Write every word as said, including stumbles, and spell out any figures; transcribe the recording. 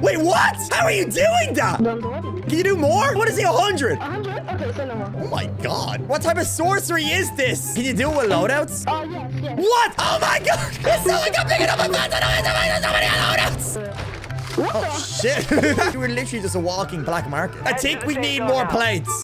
Wait, what? How are you doing that? Don't worry. Can you do more? What is he, one hundred? one hundred? Okay, say no more. Oh my god. What type of sorcery is this? Can you do it with loadouts? Oh, yes, yes. What? Oh my god. It's someone got picking up a pants and there's so many loadouts. What Oh, shit. You were literally just a walking black market. I think we need more plates.